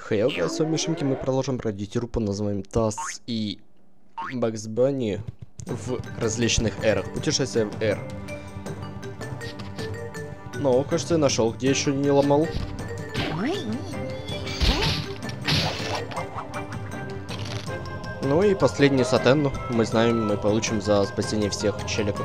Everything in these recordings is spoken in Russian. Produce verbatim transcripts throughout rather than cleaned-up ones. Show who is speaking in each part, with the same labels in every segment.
Speaker 1: Хей, окей, с вами Шимки, мы продолжим пройти игру под названием Таз и Бакс Банни в различных эрах. Путешествие в эр. Ну, кажется, я нашел, где еще не ломал. Ну и последний сатен, мы знаем, мы получим за спасение всех челиков.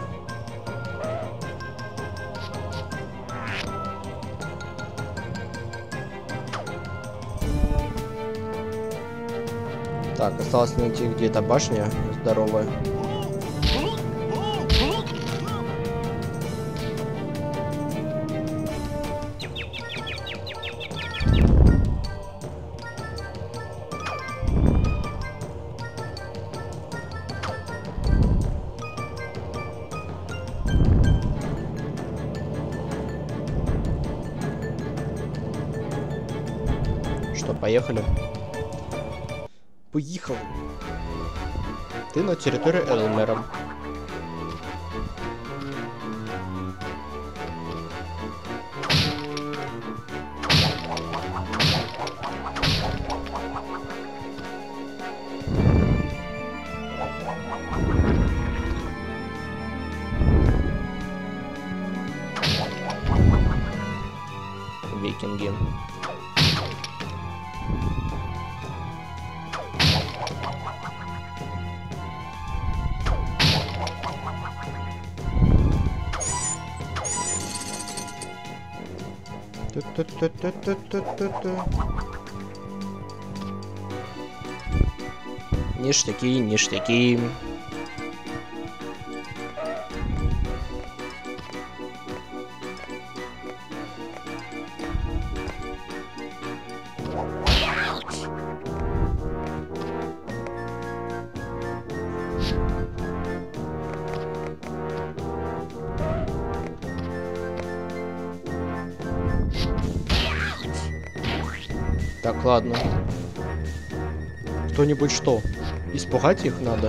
Speaker 1: Так, осталось найти где-то башня здоровая. Что, поехали? Поехал. Ты на территории Элмера. Викинги. Ништяки, ништяки. Так, ладно. Кто-нибудь что? Испугать их надо?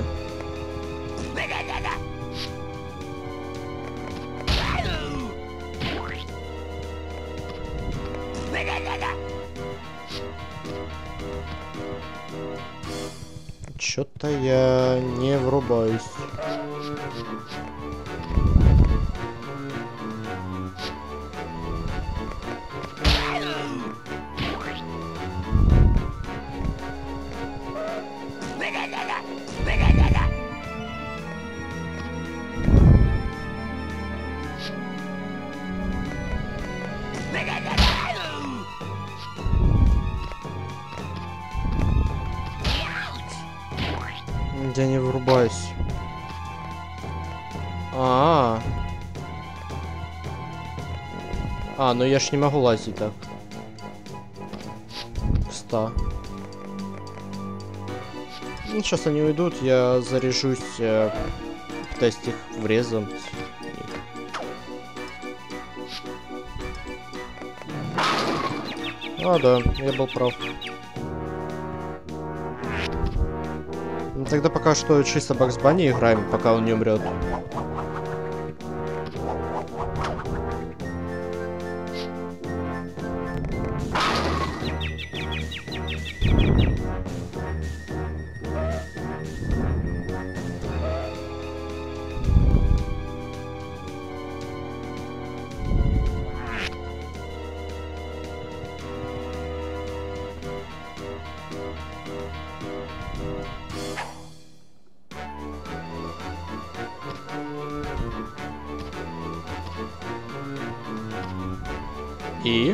Speaker 1: Чё-то я не врубаюсь. Я не врубаюсь. А, -а, а, а, ну я ж не могу лазить так. Ста. Ну, сейчас они уйдут, я заряжусь, э, пытаюсь их врезать. А, да, я был прав. Ну, тогда пока что чисто Бакс Банни играем, пока он не умрет. И?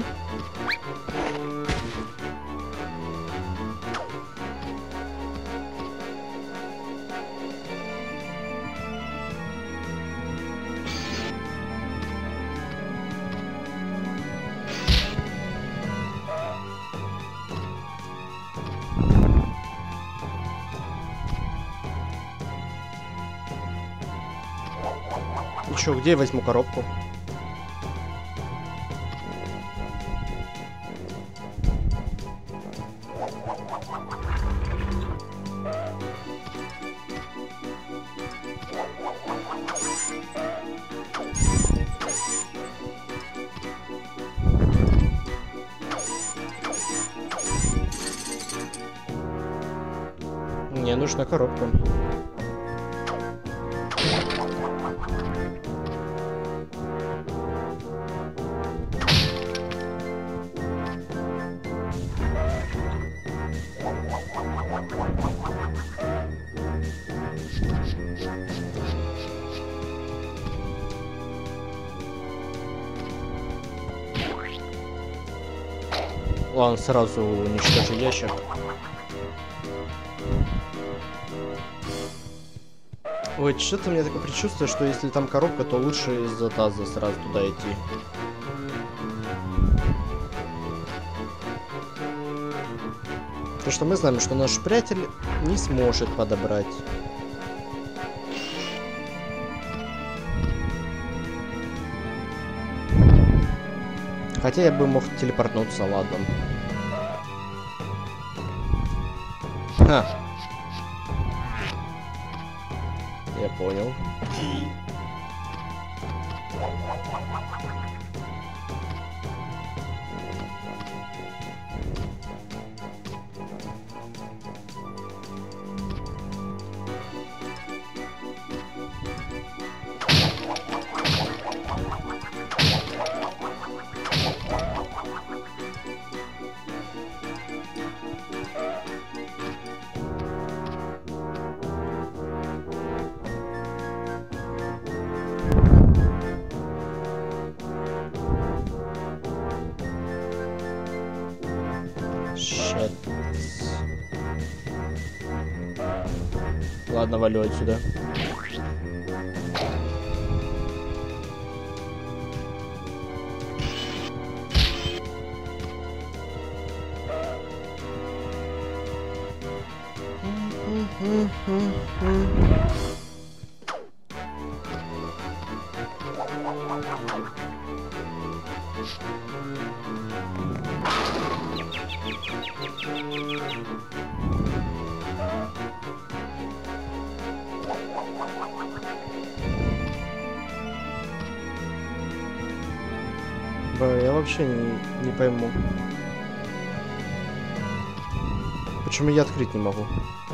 Speaker 1: И чё, где я возьму коробку? нужна коробка. Ладно, сразу уничтожу ящик. Ой, что-то у меня такое предчувствие, что если там коробка, то лучше из-за таза сразу туда идти. Потому что мы знаем, что наш приятель не сможет подобрать. Хотя я бы мог телепортнуться, ладно. Ха. Я понял. Щет. Ладно, валю отсюда. Бля, я вообще не, не пойму. Почему я открыть не могу?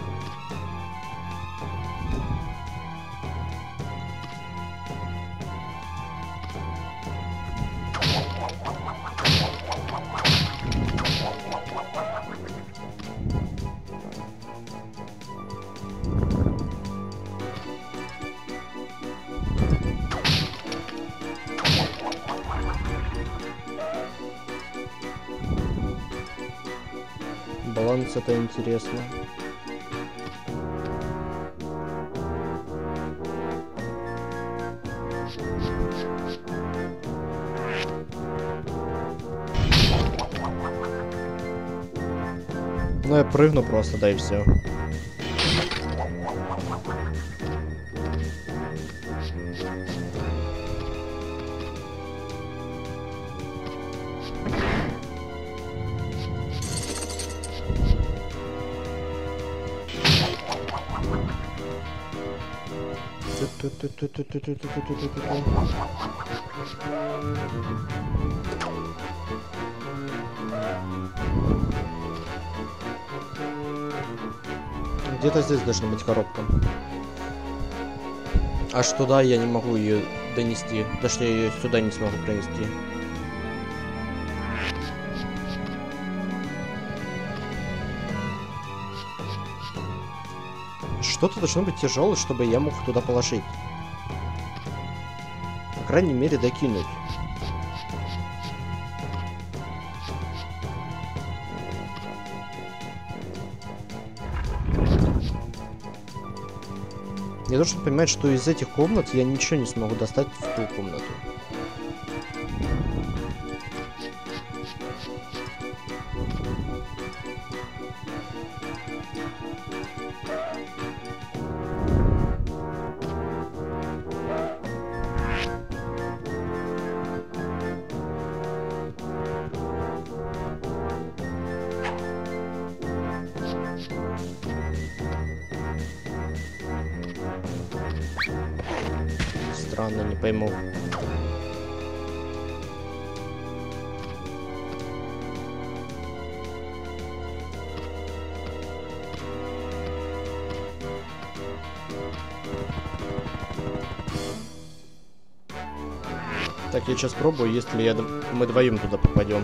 Speaker 1: Баланс, это интересно. Ну я прыгну просто, да и все. Где-то здесь должна быть коробка. Аж туда я не могу ее донести. Потому что я ее сюда не смогу пронести. Что-то должно быть тяжелое, чтобы я мог туда положить. По крайней мере, докинуть. Я должен понимать, что из этих комнат я ничего не смогу достать в ту комнату. Странно, не пойму. Так, я сейчас пробую, если я, мы вдвоем туда попадем.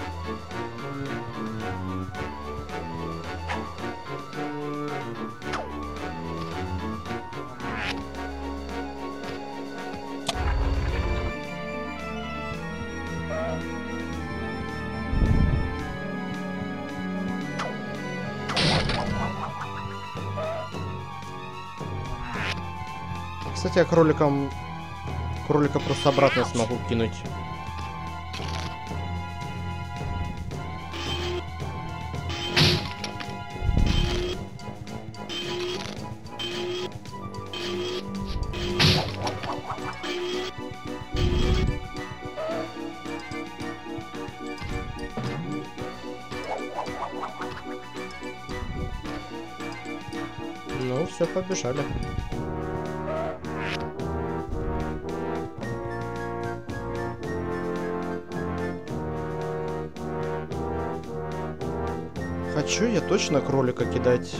Speaker 1: Кстати, я кроликам... Кролика просто обратно смогу кинуть. Ну, все, побежали. Хочу я точно кролика кидать.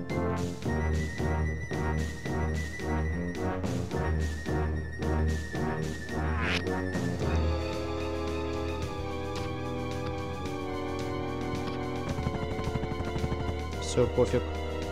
Speaker 1: Все, пофиг.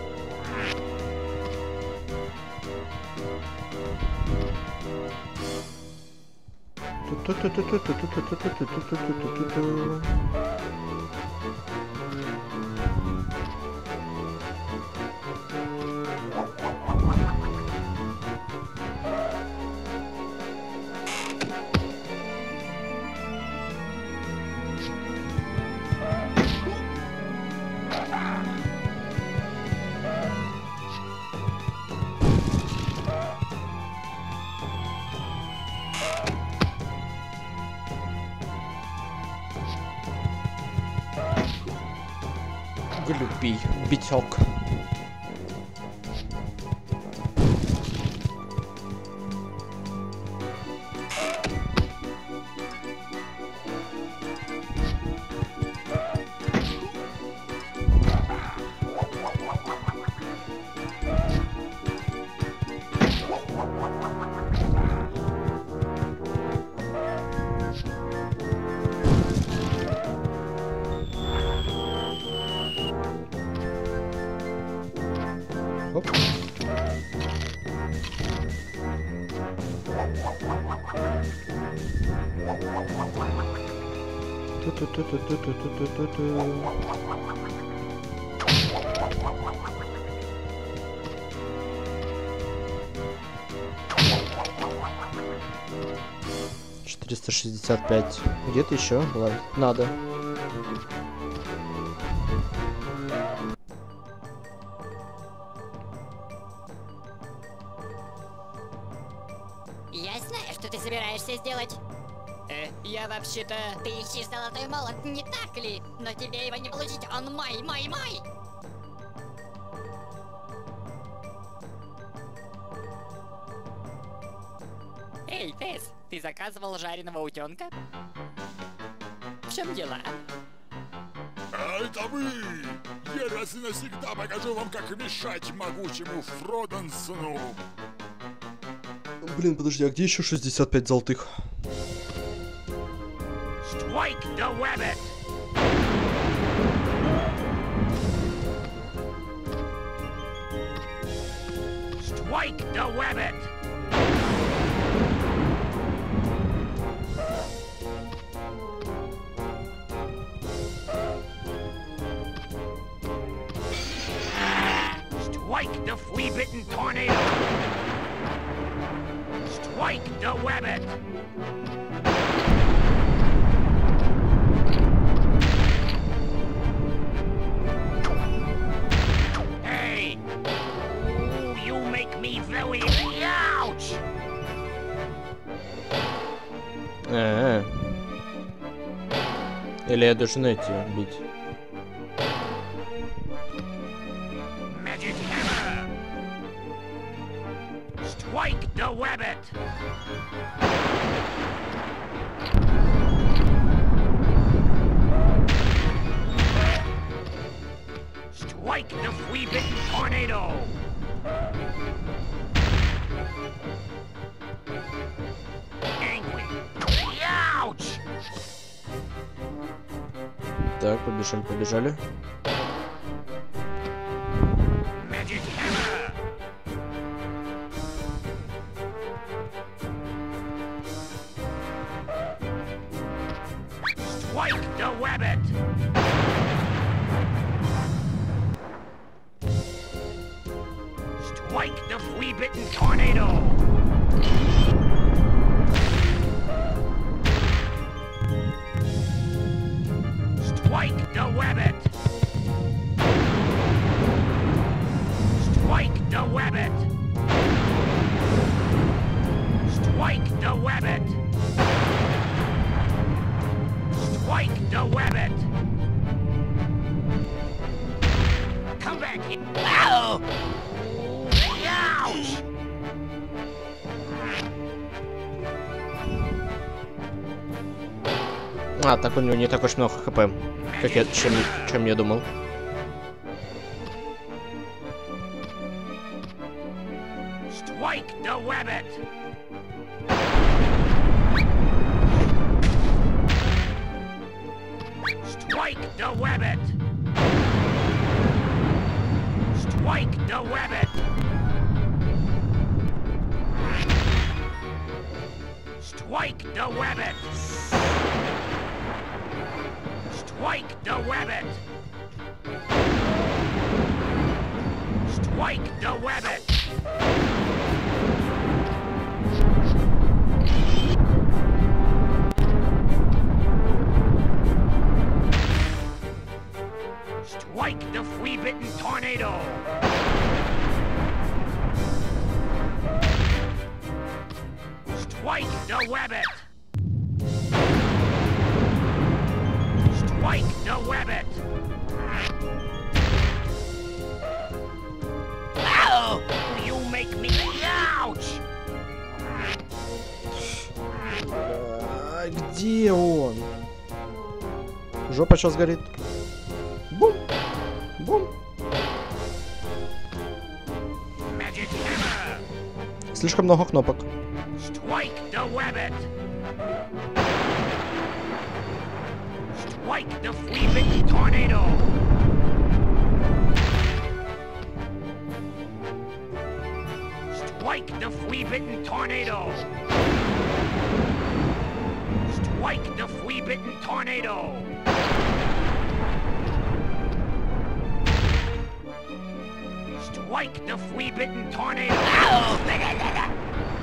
Speaker 1: Глупый биток. Оп. Ту-ту-ту-ту-ту-ту-ту-ту-ту. четыреста шестьдесят пять. Где-то еще надо.
Speaker 2: Я знаю, что ты собираешься сделать. Э, я вообще-то... Ты ищешь золотой молот, не так ли? Но тебе его не получить, он мой, мой, мой! Эй, Тесс, ты заказывал жареного утенка? В чем дело?
Speaker 3: Это вы! Я раз и навсегда покажу вам, как мешать могучему Фроденсону!
Speaker 1: Блин, подожди, а где еще шестьдесят пять золотых?
Speaker 3: Strike the rabbit! Strike the rabbit! Strike the flea-bitten tornado! Strike the rabbit! Hey! Ooh, you make me very... Ouch!
Speaker 1: А-а-а. Или я должен эти бить?
Speaker 3: Magic hammer! Strike the rabbit! Strike the flea-bitten tornado!
Speaker 1: Так, побежали, побежали.
Speaker 4: Strike the rabbit! Strike the flea-bitten tornado! Strike the rabbit! Strike the rabbit! Strike the rabbit! Strike the rabbit! Come back here! Ow! Ouch!
Speaker 1: А, так у него не так уж много хп, как я, чем, чем я думал.
Speaker 4: Strike the rabbit! Strike the rabbit! Strike the rabbit! Strike the rabbit! Strike the rabbit! Strike the rabbit! Strike the flea-bitten tornado! Strike the rabbit! Strike the rabbit! Ow! You make me ouch!
Speaker 1: А, где он? Жопа сейчас горит. Бум! Бум!
Speaker 4: Magic hammer!
Speaker 1: Слишком много кнопок.
Speaker 4: Strike the rabbit! Strike the flea-bitten tornado! Strike the flea-bitten tornado! Strike the flea-bitten tornado! Strike the flea-bitten tornado! Ow!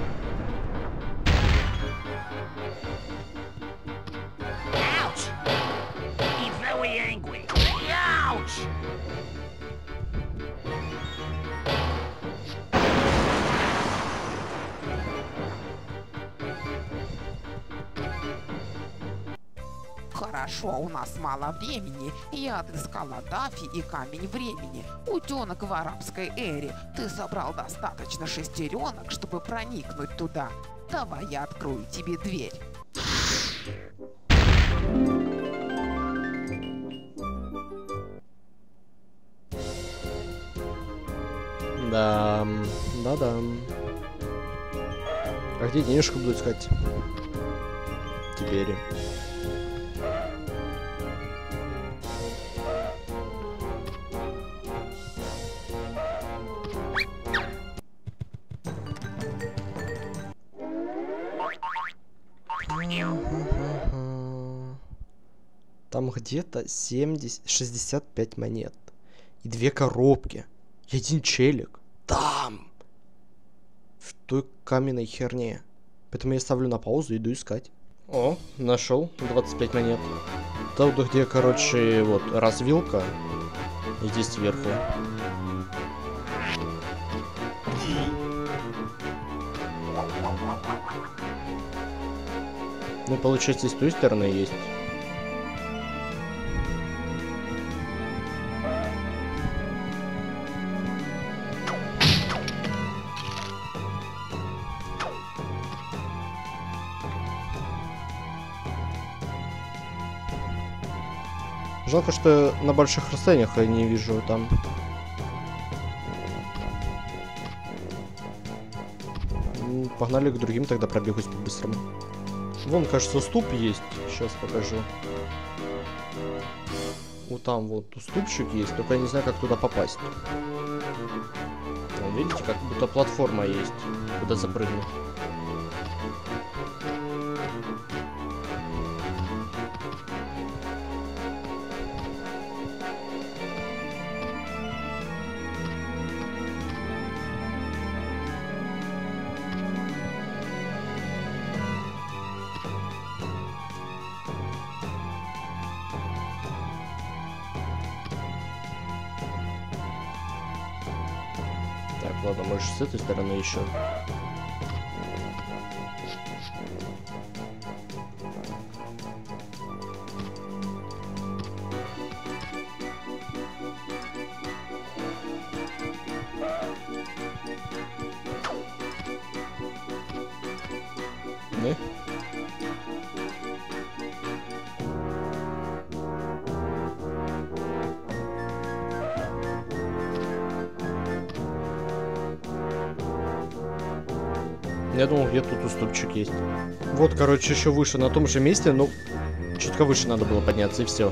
Speaker 4: Ouch! He's very angry. Ouch!
Speaker 5: Хорошо, у нас мало времени. Я отыскала Даффи и камень времени. Утенок в арабской эре. Ты собрал достаточно шестеренок, чтобы проникнуть туда. Давай я открою тебе дверь.
Speaker 1: Да, да-да. А где денежку буду искать? Теперь. Там где-то семьдесят, шестьдесят пять монет. И две коробки. И один челик. Там! В той каменной херне. Поэтому я ставлю на паузу и иду искать. О, нашел двадцать пять монет. Там, где, короче, вот, развилка. И здесь сверху. Ну, получается, и с той стороны есть. Жалко, что на больших расстояниях я не вижу там. Погнали к другим, тогда пробегусь по-быстрому. Вон, кажется, уступ есть. Сейчас покажу. Вот там вот уступчик есть, только я не знаю, как туда попасть. Вон, видите, как будто платформа есть, куда запрыгнуть. Так, ладно, может с этой стороны еще. Да? Я думал, где тут уступчик есть. Вот, короче, еще выше на том же месте, но чутка выше надо было подняться, и все.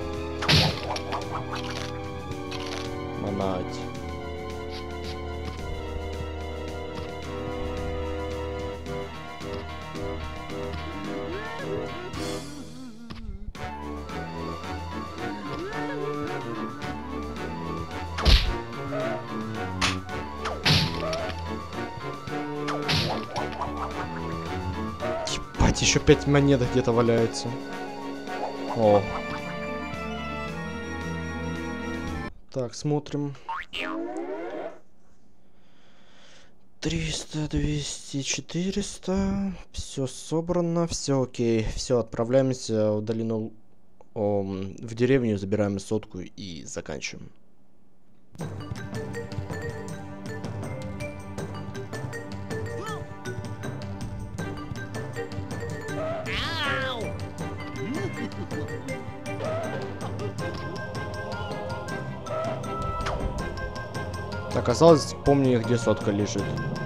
Speaker 1: Манать. Ебать, еще пять монет где-то валяются. О. Так, смотрим. триста, двести, четыреста. Все собрано, все окей. Все, отправляемся в долину, о, в деревню, забираем сотку и заканчиваем. Оказалось, помню, где сотка лежит.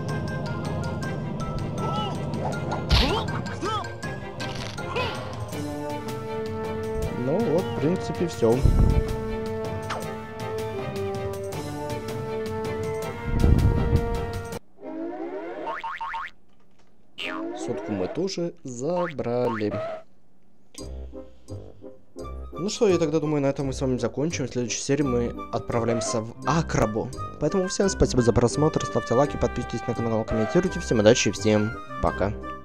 Speaker 1: Ну вот, в принципе, все. Сотку мы тоже забрали. Ну что, я тогда думаю, на этом мы с вами закончим. В следующей серии мы отправляемся в Акрабу. Поэтому всем спасибо за просмотр, ставьте лайки, подписывайтесь на канал, комментируйте. Всем удачи и всем пока.